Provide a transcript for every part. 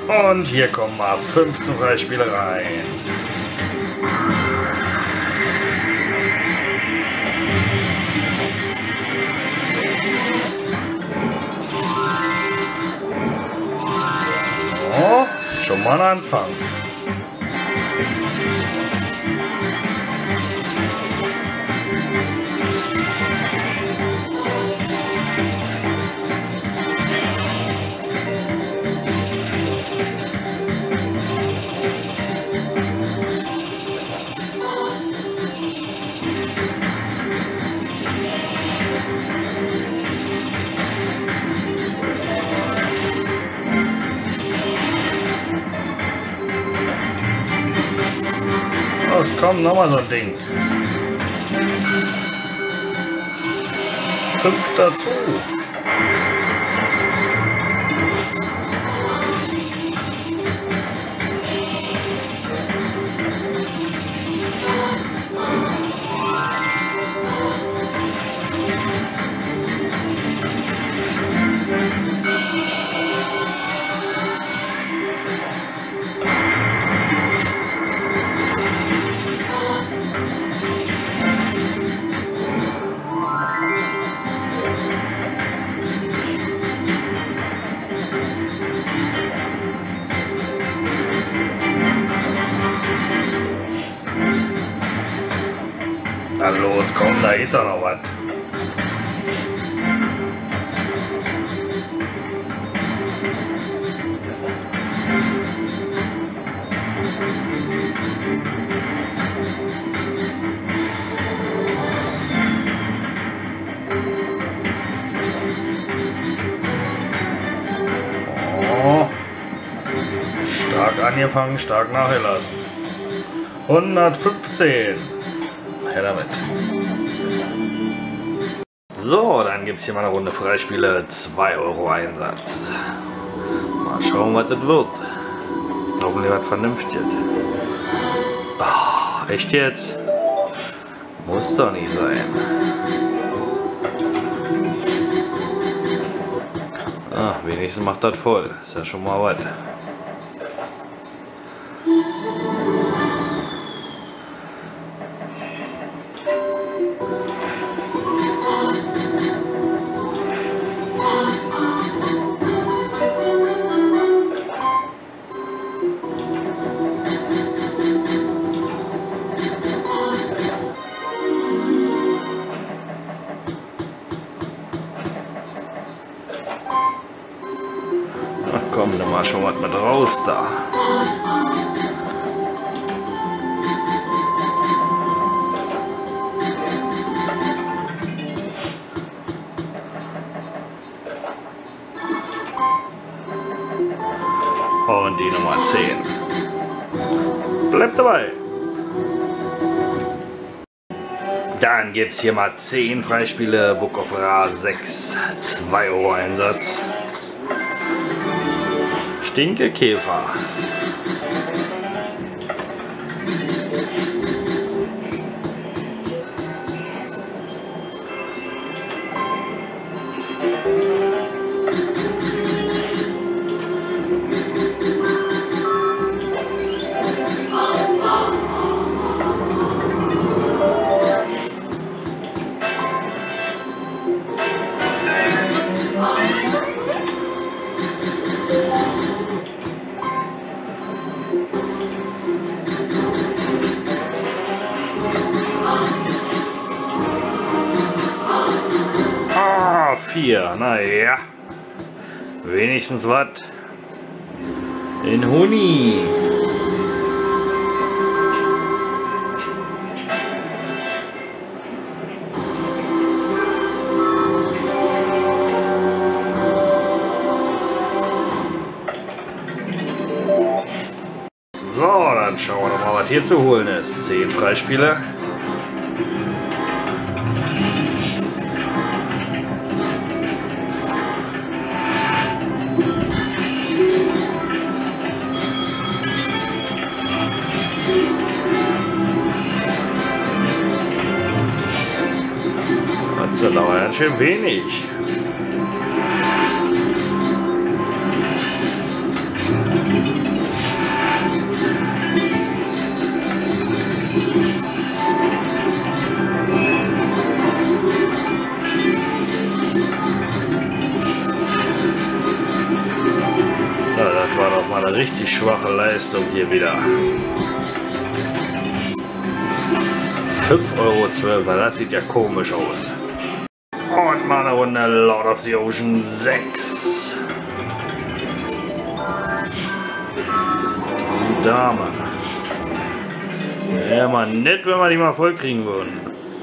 Und hier kommen mal 15 Freispiele rein. Oh, schon mal ein Anfang. Los, komm, nochmal so ein Ding. 5 dazu. Na los, komm, da geht doch noch was. Oh. Stark angefangen, stark nachgelassen. 115. Her damit. So, dann gibt es hier mal eine Runde Freispiele. 2 Euro Einsatz. Mal schauen, was das wird. Hoffentlich was Vernünftiges. Oh, echt jetzt? Muss doch nicht sein. Ah, wenigstens macht das voll. Ist ja schon mal was. Komm, nimm mal schon was mit raus da. Und die Nummer 10. Bleibt dabei. Dann gibt es hier mal 10 Freispiele. Book of Ra 6. 2 Euro Einsatz. Stinkekäfer. Naja, wenigstens was. In Huni. So, dann schauen wir doch mal, was hier zu holen ist. 10 Freispiele. Das ist aber ganz schön wenig. war doch mal eine richtig schwache Leistung hier wieder. 5,12 €, das sieht ja komisch aus. Und mal eine Runde Lord of the Ocean 6. Die Dame. Wäre mal nett, wenn wir die mal voll kriegen würden.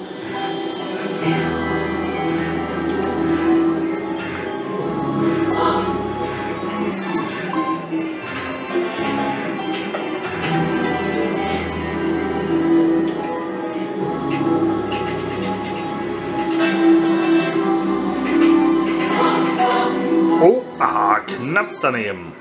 Oh, knapp daneben.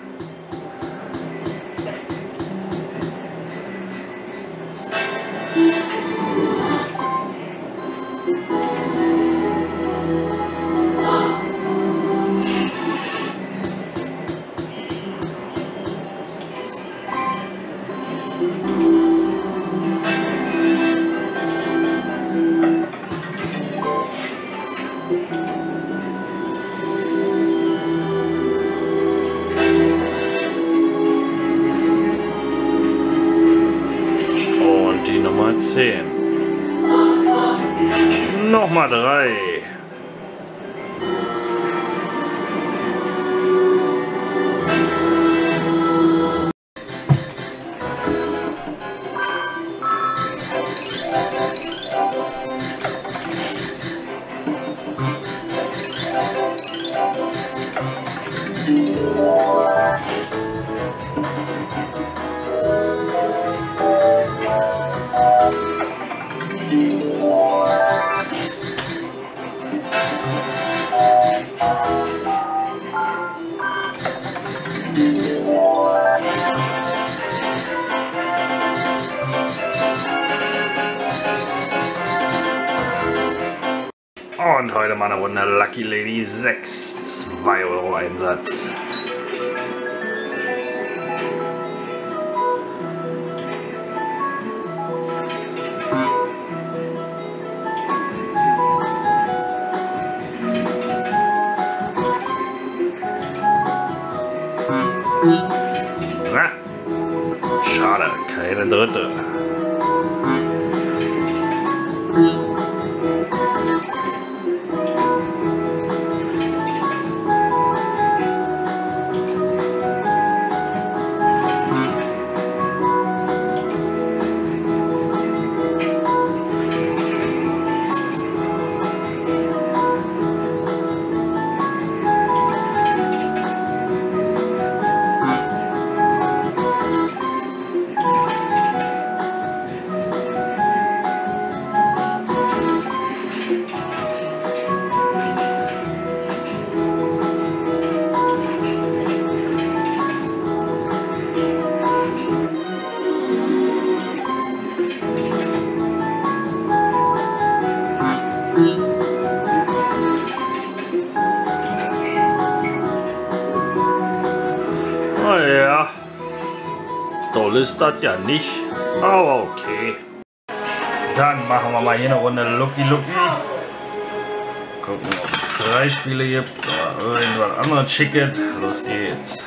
Die Nummer 10. Nochmal 3. Und heute mal eine Runde Lucky Lady 6. 2 € Einsatz. Na, schade, keine dritte. Naja, toll ist das ja nicht, aber okay. Dann machen wir mal hier eine Runde Lucky Lucky. Gucken, ob es 3 Spiele gibt oder irgendwas anderes Schicket. Los geht's.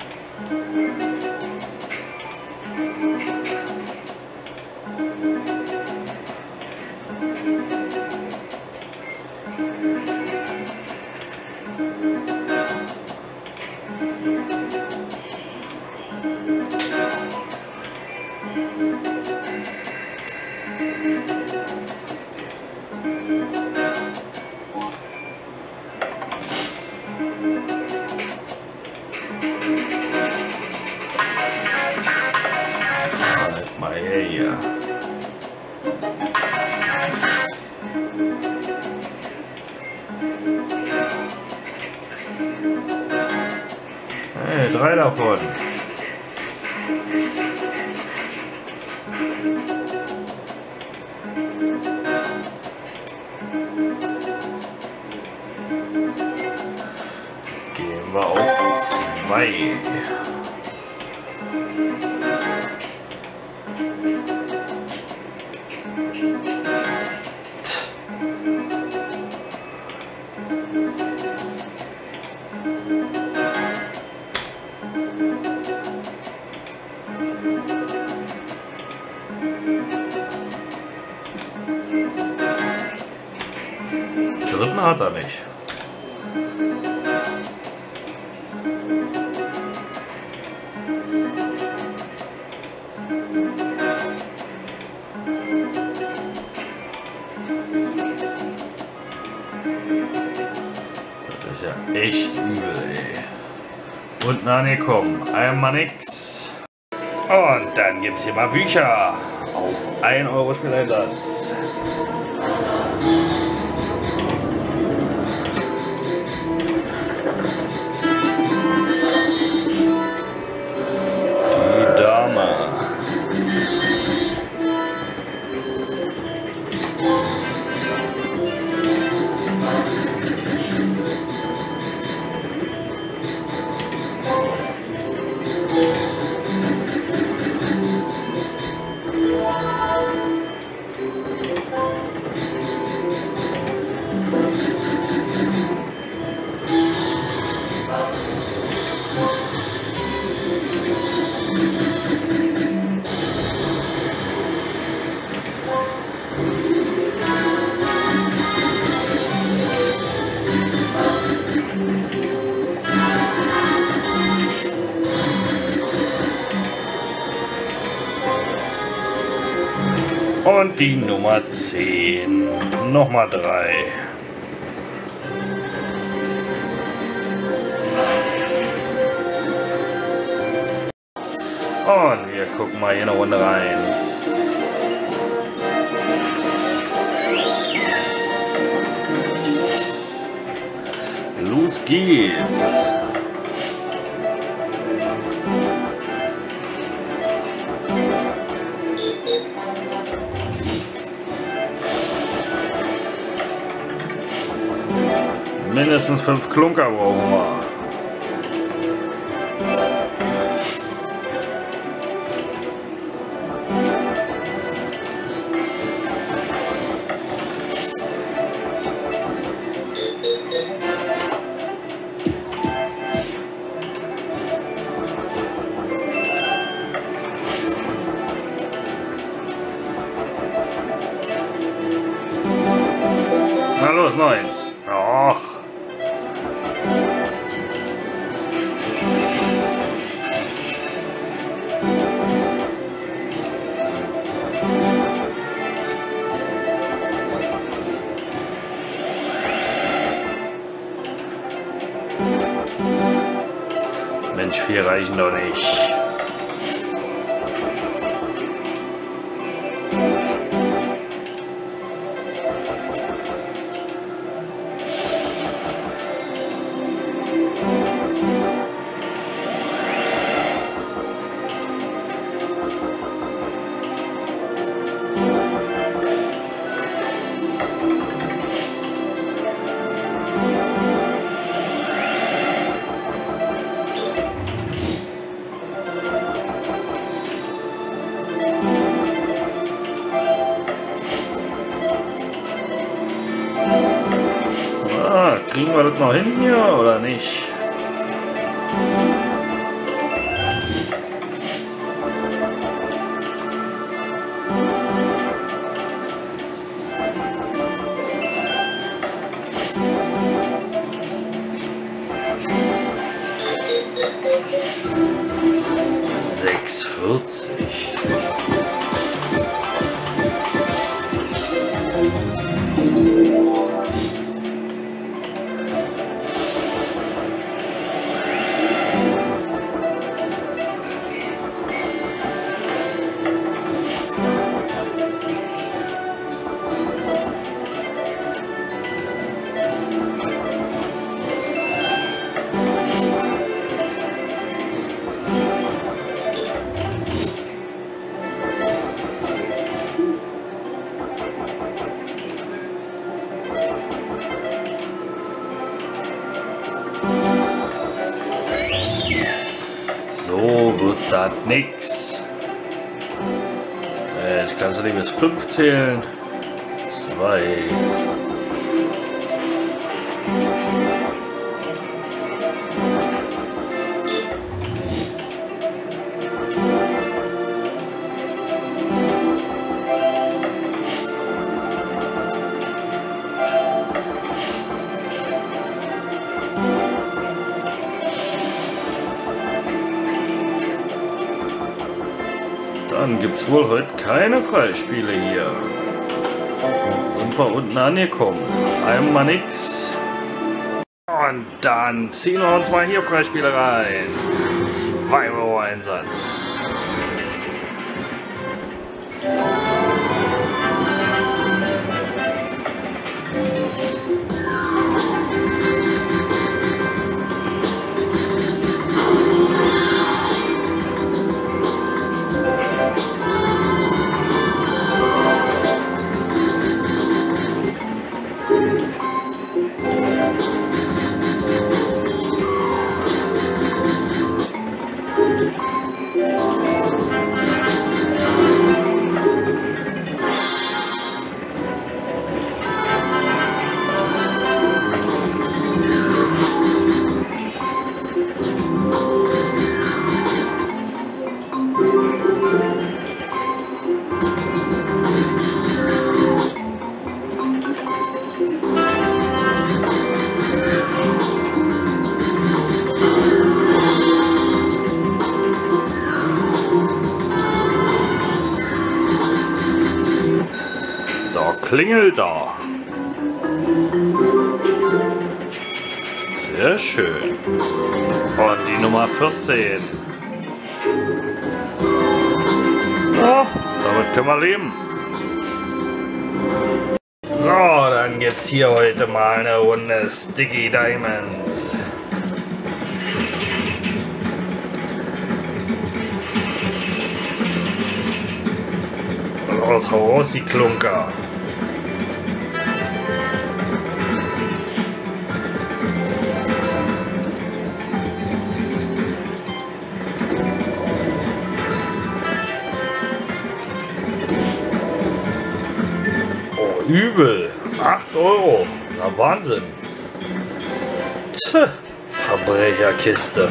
Mal her hier. Hey, 3 davon. Gehen wir auf 2. Dritten hat er nicht. Das ist ja echt übel, ey. Unten angekommen, einmal nix. Und dann gibt's hier mal Bücher. Auf 1 Euro Spieleinsatz. Die Dame. Und die Nummer 10. Nochmal 3. Und wir gucken mal hier eine Runde rein. Los geht's. Mindestens 5 Klunker brauchen wir. Na los, 9. Och. Mensch, 4 reichen doch nicht. Kriegen wir das noch hin hier oder nicht? So wird das nix. Ich kann es nicht bis 5 zählen. 2. Dann gibt es wohl heute keine Freispiele hier. Sind wir unten angekommen. Einmal nix. Und dann ziehen wir uns mal hier Freispiele rein. 2 Euro Einsatz. Klingel da. Sehr schön. Und die Nummer 14. Ja, damit können wir leben. So, dann gibt's hier heute mal eine Runde Sticky Diamonds. Los, hau raus, die Klunker. Übel. 8 Euro. Na Wahnsinn. Tch, Verbrecherkiste.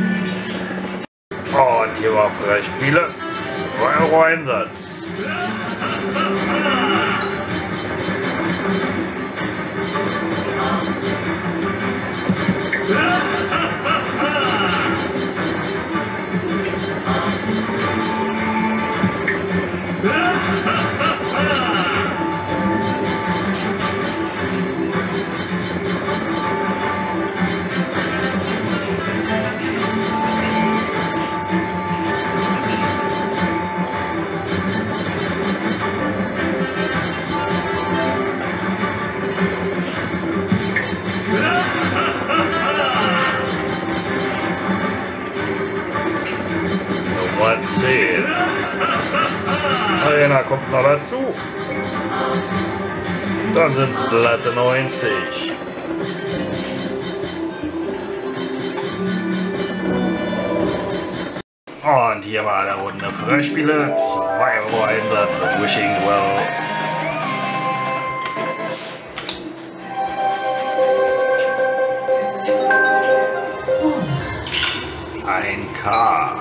Und hier war Freispiele. 2 Euro Einsatz. Nummer 10. Einer kommt noch dazu. Dann sind es glatte 90. Und hier war eine Runde Freispiele. 2 Euro Einsatz. Wishing well. Ein K.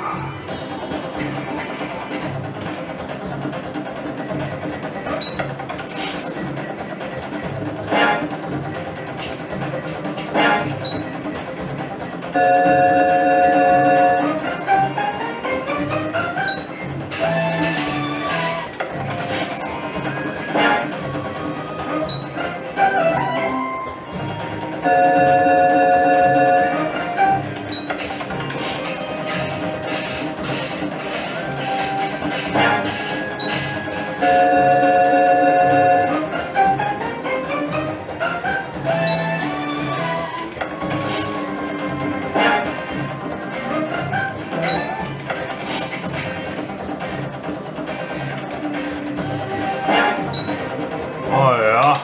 Oh ja.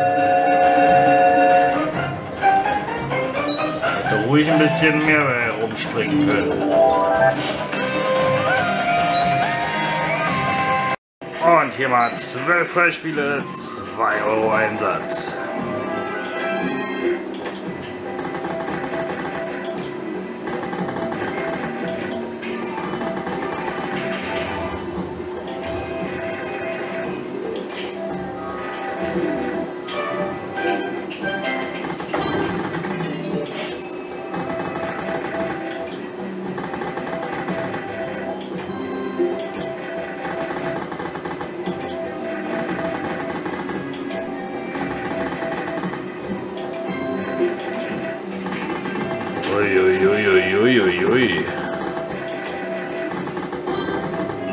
Hätte ruhig ein bisschen mehr rumspringen können. Und hier mal 12 Freispiele, 2 Euro Einsatz.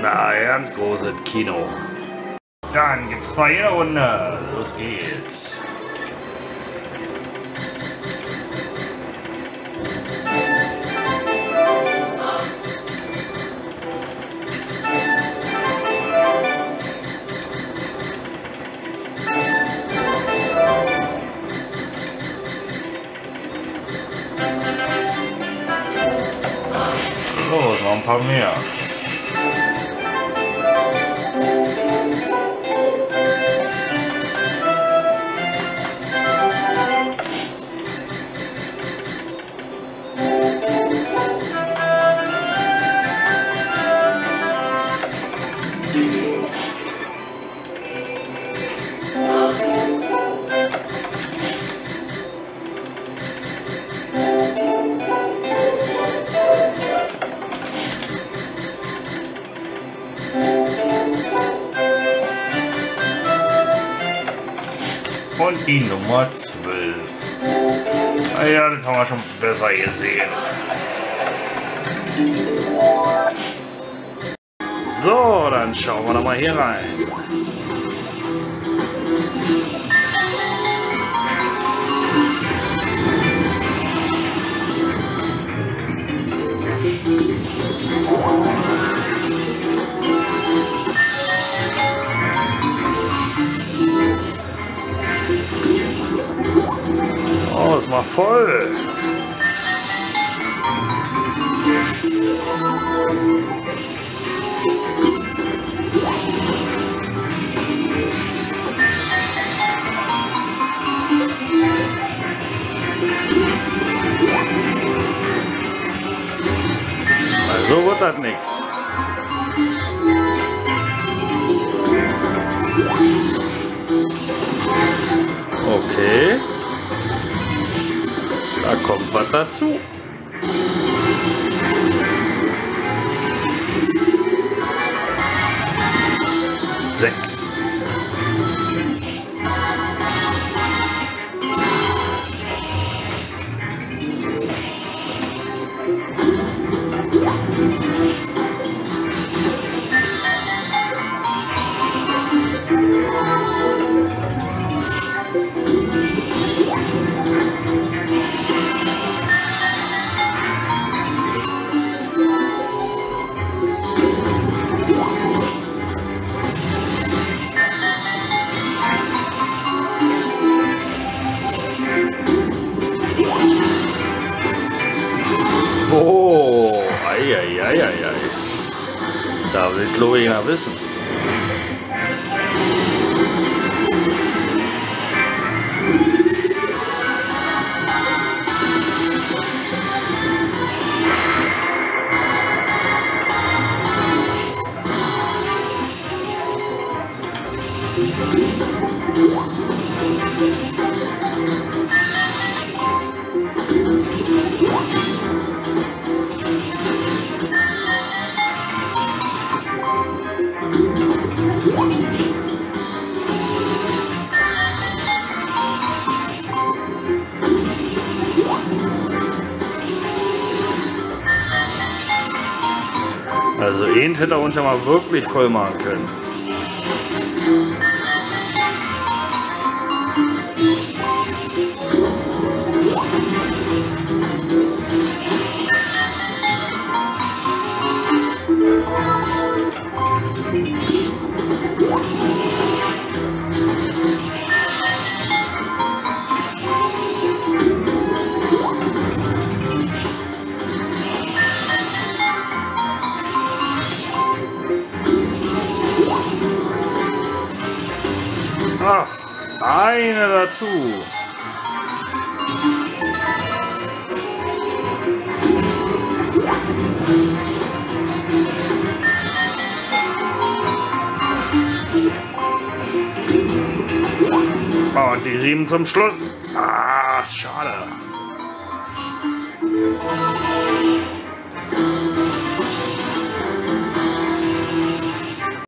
ganz großes Kino. Dann gibt's mal hier eine Runde. Los geht's. Los, noch ein paar mehr. Und die Nummer 12. Ja, das haben wir schon besser gesehen. So, dann schauen wir da mal hier rein. Oh, ist mal voll. So wird das nichts. Okay. Da kommt was dazu. Sechs. Oh, ei. Da will Chloe wissen. Also ihn hätte er uns ja mal wirklich voll machen können. Ach, eine dazu. Und die 7 zum Schluss. Ah, schade.